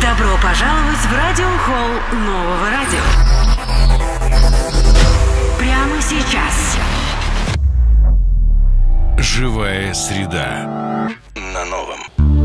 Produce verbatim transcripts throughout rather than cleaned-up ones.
Добро пожаловать в радиохолл нового радио. Прямо сейчас. Живая среда на новом.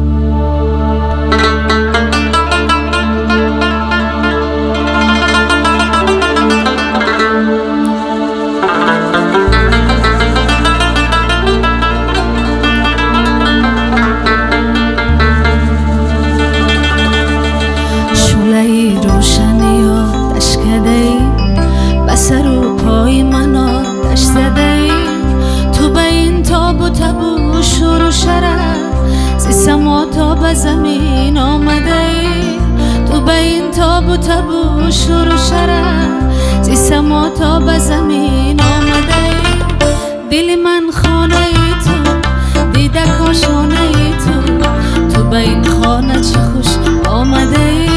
زمین آمده ای تو به این تاب و تبو شروع شرم زی سما تا به زمین آمده ای دل من خانه ای تو دیده کاشانه ای تو تو به این خانه چه خوش آمده ای